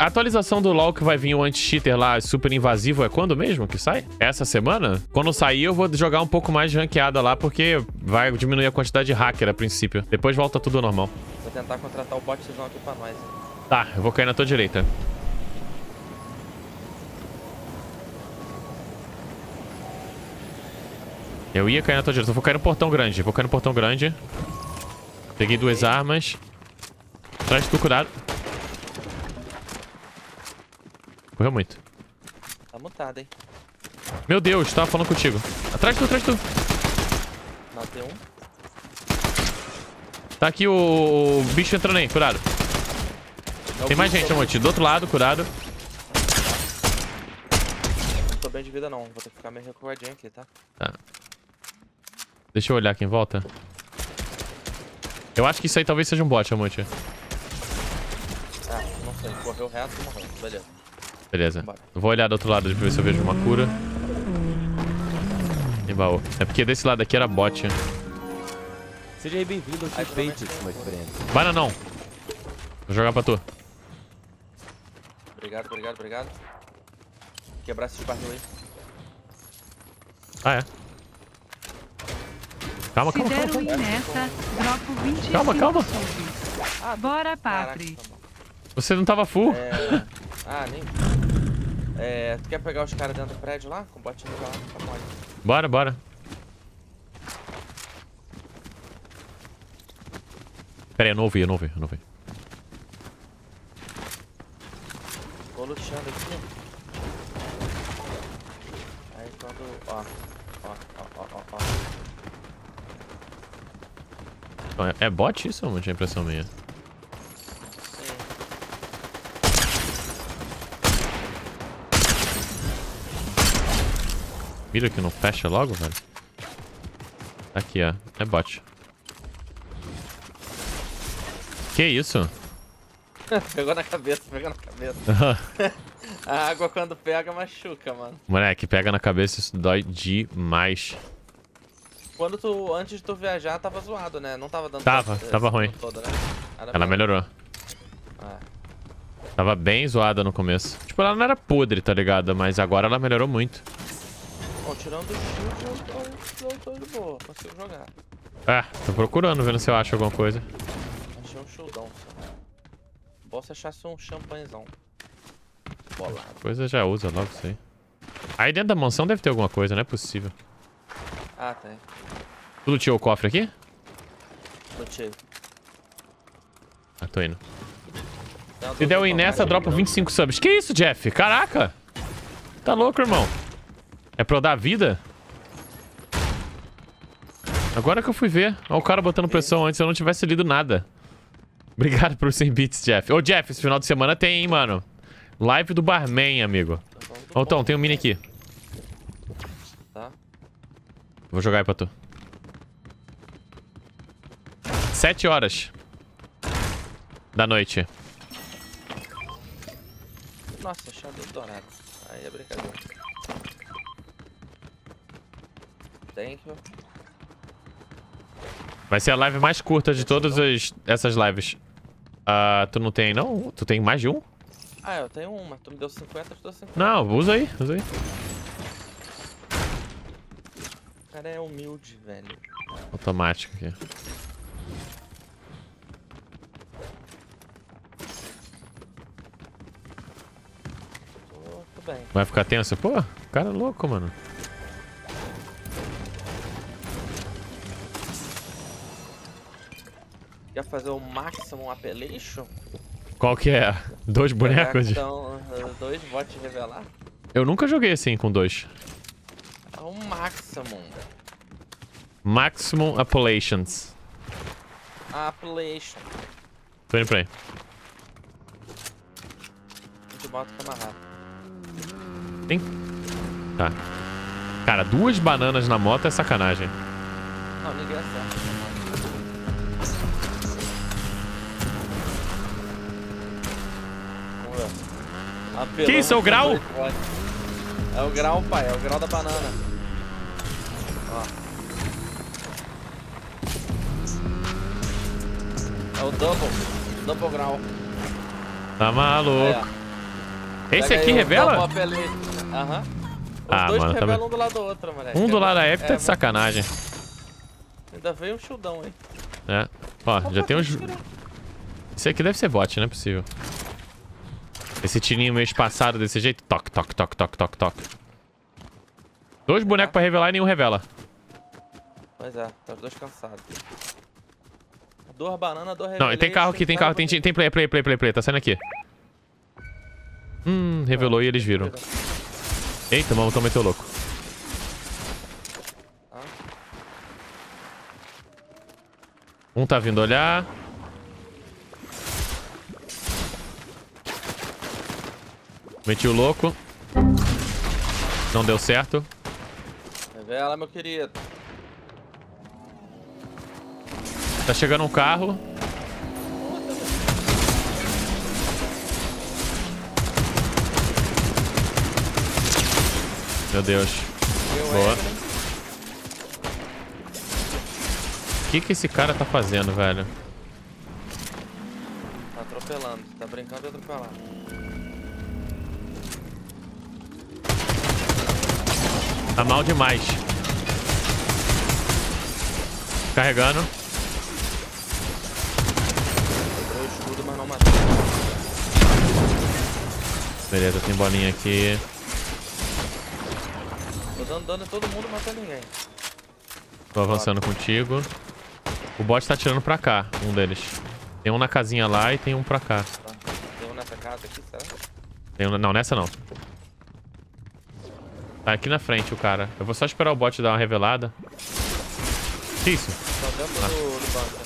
A atualização do LoL que vai vir o anti-cheater lá, super invasivo, é quando mesmo que sai? Essa semana? Quando sair, eu vou jogar um pouco mais de ranqueada lá, porque vai diminuir a quantidade de hacker a princípio. Depois volta tudo ao normal. Vou tentar contratar o botzão aqui pra nós. Tá, eu vou cair na tua direita. Eu ia cair na tua direita. Eu vou cair no portão grande. Vou cair no portão grande. Peguei duas armas. Atrás de tu, cuidado. Correu muito. Tá mutado, hein? Meu Deus, tava falando contigo. Atrás de tu, atrás de tu. Não, tem um. Tá aqui o bicho entrando aí, cuidado. Tem mais gente, Amoti. Do outro lado, cuidado. Não tô bem de vida, não. Vou ter que ficar meio recuadinho aqui, tá? Tá. Deixa eu olhar aqui em volta. Eu acho que isso aí talvez seja um bot, Amoti. Ah, não sei. Correu reto e morreu. Beleza. Beleza. Bora. Vou olhar do outro lado pra ver se eu vejo uma cura. Tem baú. É porque desse lado aqui era bot. Seja bem-vindo ao T-Patriots, my friend. Vai não. Vou jogar pra tu. Obrigado, obrigado, obrigado. Quebrar esses barril aí. Ah, é. Calma, Se calma, der calma. um nessa, dropo 25 Calma, calma. subs. Bora, Papri. Caraca, tá bom. Você não tava full? Ah, nem. Tu quer pegar os caras dentro do prédio lá? Com o botinho lá, tá mole. Bora, bora. Pera aí, eu não ouvi. Vou luteando aqui. Aí quando... Ó. É bot isso ou não tinha impressão minha? Sim. Mira que não fecha logo, velho. Aqui, ó. É bot. Que isso? Pegou na cabeça. A água quando pega machuca, mano. Moleque, pega na cabeça, isso dói demais. Antes de tu viajar, tava zoado, né? Não tava dando... Tava ruim. Todo, né? Ela melhorou. Ah. Tava bem zoada no começo. Tipo, ela não era podre, tá ligado? Mas agora ela melhorou muito. Bom, tirando o shield, eu tô de boa. Consigo jogar. É, tô procurando, vendo se eu acho alguma coisa. Achei um shieldão só. Bom se achasse um champanhezão. Bolado. Coisa já usa logo isso aí. Aí dentro da mansão deve ter alguma coisa, não é possível. Ah, tem. Tu luteou o cofre aqui? Lutei. Ah, tô indo. Se der win nessa, dropa 25 subs. Que isso, Jeff? Caraca! Tá louco, irmão? É pra eu dar vida? Agora que eu fui ver. Olha o cara botando pressão antes, eu não tivesse lido nada. Obrigado por 100 bits, Jeff. Ô, Jeff, esse final de semana tem, hein, mano. Live do Barman, amigo. Ô, Tom, tem um mini aqui. Tá. Vou jogar aí pra tu. 7 horas da noite. Nossa, chave dourado. Aí é brincadeira. Thank you. Vai ser a live mais curta de todas essas lives. Tu não tem, não? Tu tem mais de um? Ah, eu tenho uma. Tu me deu 50, eu te dou 50. Não, usa aí, usa aí. O cara é humilde, velho. Automático aqui. Tô bem. Vai ficar tenso? Pô, o cara é louco, mano. Quer fazer o Maximum Appellation? Qual que é? 2 bonecos? Então, 2 bots revelar? Eu nunca joguei assim com 2. É o Maximum. Maximum Appellations. Appellation. Tô indo pra aí. A gente bota o camarada. Tem? Tá. Cara, 2 bananas na moto é sacanagem. Não, ninguém acerta. Que isso, é o grau? É o grau, pai. É o grau da banana. Ó. É o double. Double grau. Tá maluco. Aí, Esse Pega aqui aí o revela? Double Apelite. Aham. Os Ah, dois mano, tá revelam bem. um do lado do outro, moleque. Um do lado da Epic tá de muito- sacanagem. Ainda veio um shieldão aí. É. Ó, já tem uns... Esse aqui deve ser bot, não é possível. Esse tirinho meio espaçado desse jeito. Toque, toque, toque, toque, toque, toque. 2 bonecos pra revelar e nenhum revela. Pois é, tá os dois cansados. 2 bananas, 2 Não, e tem carro aqui, tem carro, tem play. Tá saindo aqui. Revelou e eles viram. Eita, mano, tô meteu louco. Um tá vindo olhar. Meti o louco. Não deu certo. Revela, meu querido. Tá chegando um carro. Meu Deus. Boa. O que esse cara tá fazendo, velho? Tá atropelando, tá brincando de atropelar. Tá mal demais. Carregando. Quebrou o escudo, mas não matou. Beleza, tem bolinha aqui. Tô dando dano em todo mundo, não matando ninguém. Tô avançando contigo. O bot tá atirando pra cá, um deles. Tem um na casinha lá e tem um pra cá. Tá. Tem um nessa casa aqui, será? Tem um... Não, nessa não. Tá aqui na frente o cara. Eu vou só esperar o bot dar uma revelada. Que isso? Tá dentro do banco.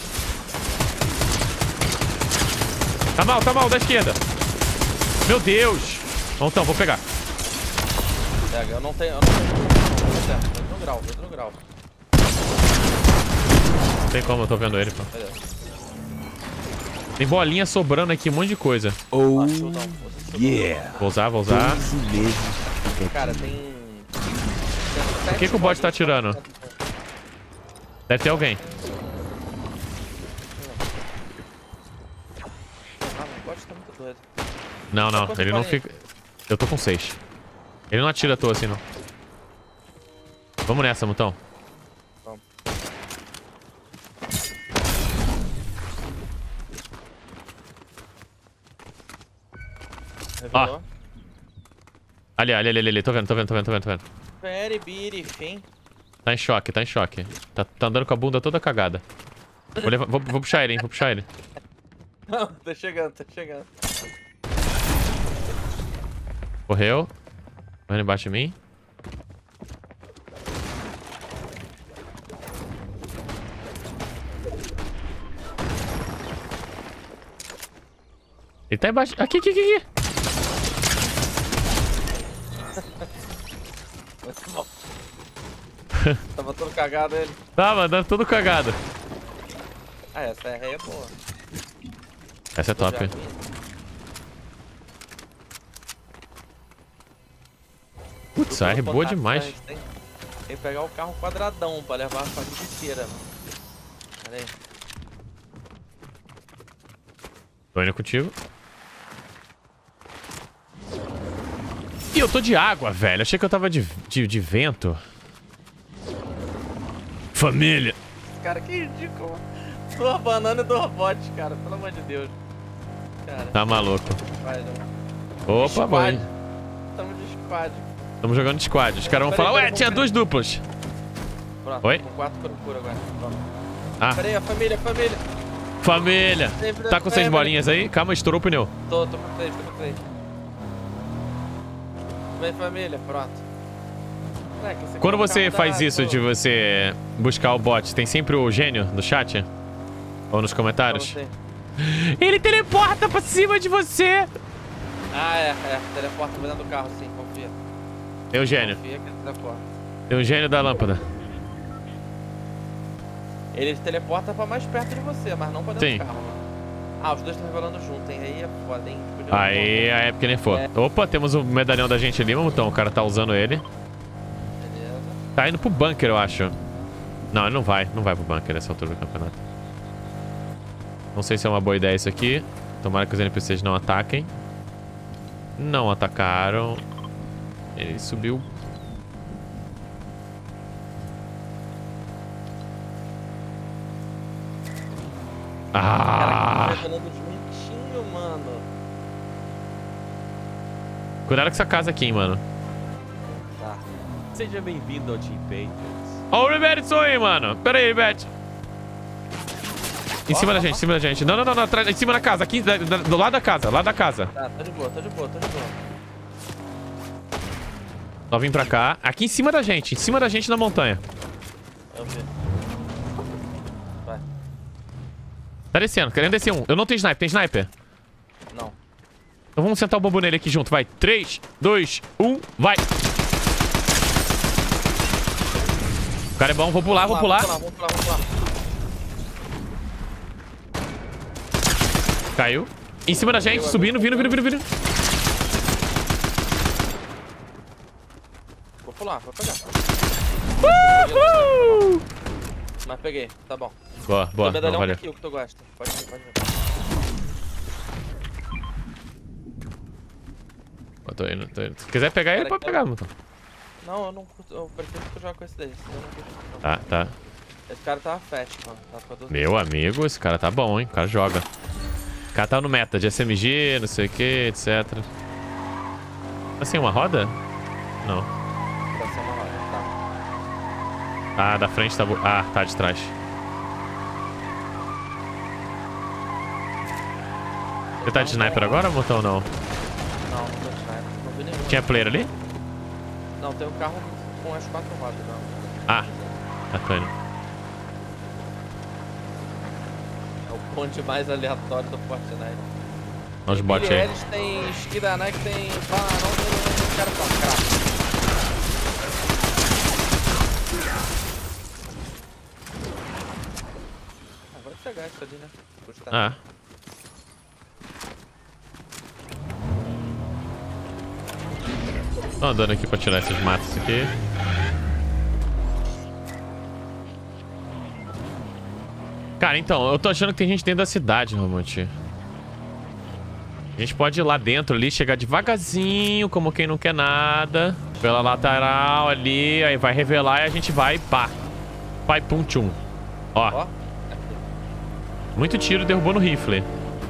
Tá mal, da esquerda. Meu Deus. Então, vou pegar. Pega, eu não tenho como não. Vou no grau. Não tem como, eu tô vendo ele, pô. Beleza. Tem bolinha sobrando aqui, um monte de coisa. Oh, Shieldão. yeah. Vou usar. Isso mesmo. Cara, tem... O que o bot tá atirando? Deve ter alguém. Ah, o bot tá muito doido. Não, Quanto ele não bolinha? fica... Eu tô com 6. Ele não atira à toa assim, não. Vamos nessa, Mutão. Vamos. Revelou. Ali. Tô vendo. Very beautiful. Tá em choque. Tá andando com a bunda toda cagada. Vou puxar ele, hein. Não, tá chegando. Correu. Correndo embaixo de mim. Ele tá embaixo. Aqui. Muito bom. Tava todo cagado ele. Tava andando todo cagado. Ah, essa é boa. Essa é top. Putz, a R é boa demais. Tem que pegar o carro quadradão pra levar a família inteira, mano. Pera aí. Tô indo contigo. Ih, eu tô de água, velho. Achei que eu tava de vento. Família. Cara, que ridículo. 2 bananas e 2 botes, cara. Pelo amor de Deus. Cara, Tá maluco. vai, não. Opa, Squad. mãe. Tamo de squad. Tamo jogando de squad. Os caras vão falar, ué, tinha 2 duplas. Pronto, Oi? com 4 procura agora. Vamos. Ah, Pera aí, a família. família. Tá com 6 bolinhas aí? Calma, estourou o pneu. Tô com 3. Vem, família, pronto. Moleque, esse Quando carro você tá faz da isso água. de você buscar o bot, tem sempre o gênio no chat? Ou nos comentários? Pra você. Ele teleporta pra cima de você! Ah, é. Teleporta dentro do carro, sim, confia. Tem o gênio. Confia que ele teleporta. Tem o gênio da lâmpada. Ele teleporta pra mais perto de você, mas não pra dentro Sim. do carro, mano. Ah, os dois estão revelando junto, hein? Aí é foda, hein? Podia Aí a época nem for. Opa, temos o medalhão da gente ali, Mamutão. O cara tá usando ele. Beleza. Tá indo pro bunker, eu acho. Não, ele não vai. Não vai pro bunker nessa altura do campeonato. Não sei se é uma boa ideia isso aqui. Tomara que os NPCs não ataquem. Não atacaram. Ele subiu. Ah! Cara, de minutinho, mano. Cuidado com essa casa aqui, hein, mano. Tá. Seja bem-vindo ao Team Patriots. Ó, o Ribete aí, mano. Pera aí, Ribete. Em cima da gente, em cima da gente. Não, atrás, em cima da casa, aqui, do lado da casa, lá da casa. Tá, tô de boa. Só vim pra cá. Aqui em cima da gente na montanha. Eu vi. Vai. Tá descendo, querendo descer um. Eu não tenho sniper, tem sniper? Não. Então vamos sentar o bambu nele aqui junto, vai. 3, 2, 1, vai. O cara é bom, vou pular. Vamos lá. Caiu. Em cima da gente, subindo, vindo. Vou pular, vou pegar. Uhul! Mas peguei, tá bom. Boa, Não, valeu. aqui, o que tu gosta. Pode vir. Eu tô indo. Se quiser pegar ele, pode pegar, Muton. Não, eu não curto, eu prefiro que tu jogue com esse daí. Senão eu não curto, não. Tá. Esse cara tava fat, mano. Tava com a 12. Meu amigo, esse cara tá bom, hein? O cara joga. O cara tá no meta de SMG, não sei o que, etc. Assim, uma roda? Não. Tá só uma hora, tá. Ah, da frente tá... Ah, tá de trás. Você tá de sniper agora, Mutão, ou não? Não tô de sniper. Não vi nenhum. Tinha player ali? Não, tem um carro com as 4 rodas, não. Ah, tô indo. É o ponte mais aleatório do Fortnite. Olha os bots aí. Eles tem esquida Nike, tem Bananão, tem cara só, crack. Vai pegar isso ali, né? Custa. Ah. Tô andando aqui pra tirar esses matos aqui. Cara, então, eu tô achando que tem gente dentro da cidade, Romonte. A gente pode ir lá dentro ali, chegar devagarzinho, como quem não quer nada. Pela lateral ali, aí vai revelar e a gente vai, pá. Vai, pum, tchum. Ó. Muito tiro derrubou no rifle.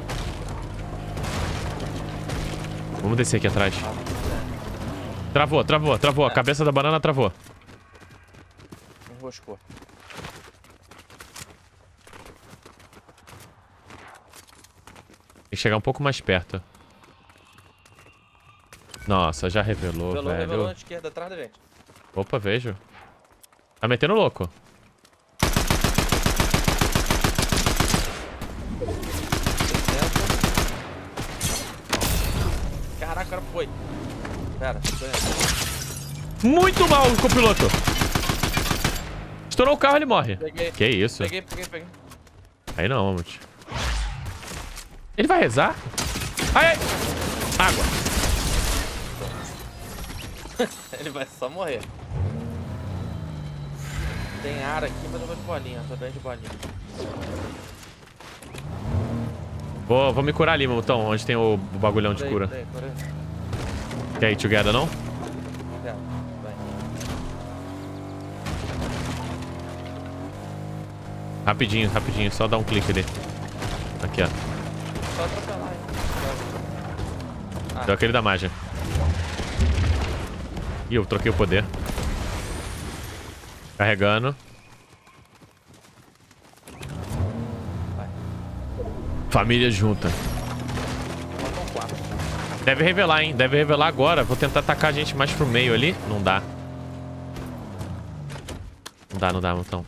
Vamos descer aqui atrás. Travou. A cabeça da banana travou. Enroscou. Tem que chegar um pouco mais perto. Nossa, já revelou, velho. Revelou na esquerda, atrás da gente. Opa, vejo. Tá metendo louco. Caraca, o cara foi. Pera, tô indo. Muito mal o copiloto. Estourou o carro, ele morre. Peguei. Que isso? Peguei. Aí não, vamos. Ele vai rezar? Ai! Água. Ele vai só morrer. Tem ar aqui, mas eu vou de bolinha. Tô bem de bolinha. Vou me curar ali, Mutão, onde tem o bagulhão de cura. Quer ir together, não? Quero, vai. Rapidinho, só dá um clique ali. Aqui, ó. Só atropelar, hein? Deu aquele da magia. Ih, eu troquei o poder. Carregando. Vai. Família junta. Faltam 4. Deve revelar, hein? Deve revelar agora. Vou tentar atacar a gente mais pro meio ali. Não dá. Não dá, Mutão.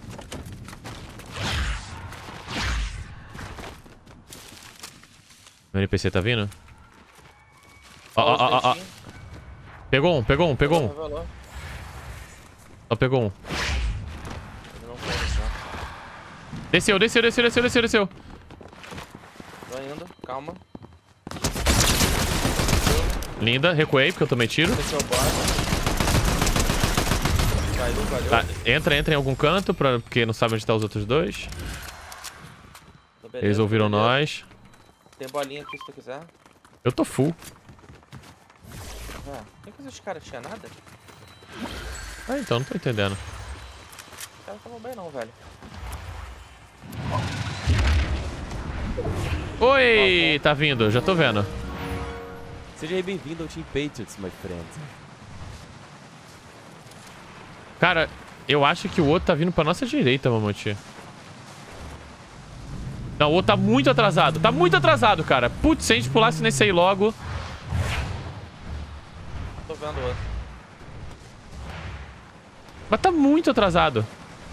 Meu NPC tá vindo? Ó. Pegou um. Revelou. Só pegou um. Ele não foi, não. Desceu. Tô indo, calma. Linda, recuei porque eu tomei tiro. Desceu o bora. Valeu. Tá, entra em algum canto, porque não sabe onde tá os outros dois. Beleza, Eles ouviram beleza. nós. Tem bolinha aqui se tu quiser. Eu tô full. Nem que esses caras tinham nada. Ah, então, não tô entendendo. Os caras estavam bem não, velho. Oi, tá vindo, já tô vendo. Seja bem-vindo ao Team Patriots, my friend. Cara, eu acho que o outro tá vindo pra nossa direita, Mamute. Não, o outro tá muito atrasado. Tá muito atrasado, cara. Putz, se a gente pulasse nesse aí logo... Tô vendo o outro. Mas tá muito atrasado.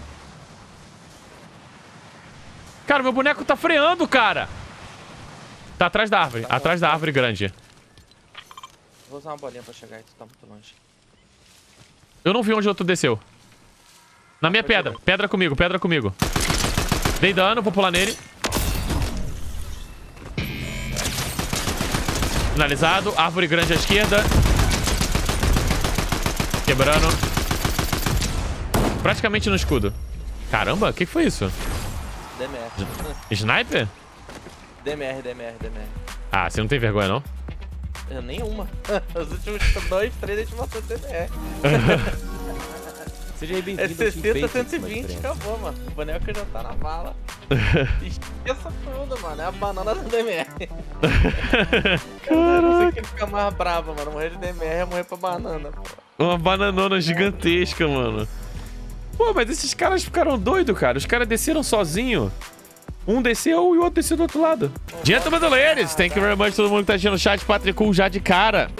Cara, meu boneco tá freando, cara. Tá atrás da árvore. Atrás da árvore grande. Vou usar uma bolinha pra chegar aí, tu tá muito longe. Eu não vi onde o outro desceu. Na minha pedra. Pedra comigo, pedra comigo. Dei dano, vou pular nele. Finalizado. Árvore grande à esquerda. Quebrando. Praticamente no escudo. Caramba, o que foi isso? DMR. Sniper? DMR. Ah, você não tem vergonha, não? Nenhuma. Os últimos 2, 3 a gente matou DMR. Seja bem-vindo É ao Team 60, Patriots, my 120, friend. acabou, mano. O boneco já tá na bala. Esqueça tudo, mano. É a banana do DMR. Eu não sei quem fica mais bravo, mano. Morrer de DMR é morrer pra banana, pô. Uma bananona gigantesca, mano. Pô, mas esses caras ficaram doidos, cara. Os caras desceram sozinho. Um desceu e o outro desceu do outro lado. Gentlemen and ladies, thank you very much todo mundo que tá assistindo no chat. Patrick já de cara.